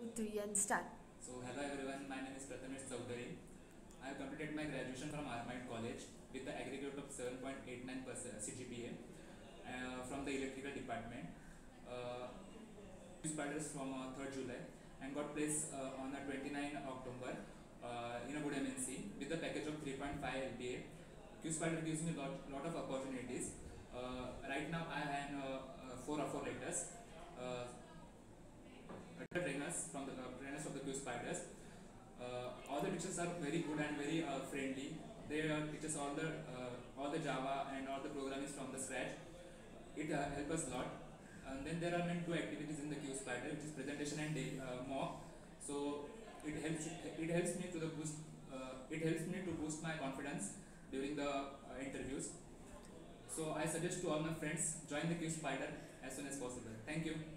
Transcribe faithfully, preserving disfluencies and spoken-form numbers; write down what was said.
Three and start. So hello everyone, my name is Prathamesh Chowdhury. I have completed my graduation from Armide College with the aggregate of seven point eight nine percent C G P A uh, from the electrical department. Uh, Spiders from uh, third July and got placed uh, on the twenty-ninth October uh, in a good M N C with the package of three point five L P A. Q-Spider gives me a lot, lot of opportunities. Uh, right now I have uh, uh, four offer letters. Uh, trainers from the uh, trainers of the Q Spiders. Uh, all the teachers are very good and very uh, friendly. They uh, teach us all the uh, all the Java and all the programming from the scratch. It uh, helps us a lot. And then there are main two activities in the Q Spider, which is presentation and day, uh, mock. So it helps it helps me to the boost. Uh, it helps me to boost my confidence during the uh, interviews. So I suggest to all my friends join the Q Spider as soon as possible. Thank you.